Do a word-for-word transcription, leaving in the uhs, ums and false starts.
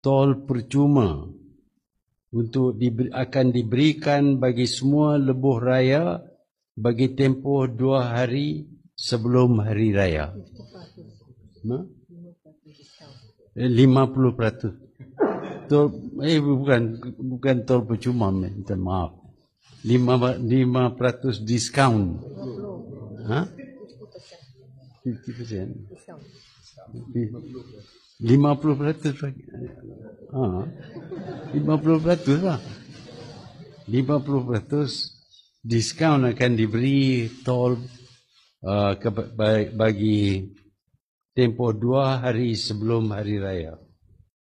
tol percuma untuk diberi, akan diberikan bagi semua lebuh raya bagi tempoh dua hari sebelum hari raya. Ha? lima puluh peratus. Tol, eh bukan bukan tol percuma, minta maaf. lima peratus diskaun. Ha? lima puluh peratus. lima puluh peratus lagi. Ha. lima puluh peratus lah. lima puluh peratus diskaun akan diberi tol uh, ke, bagi tempoh dua hari sebelum hari raya.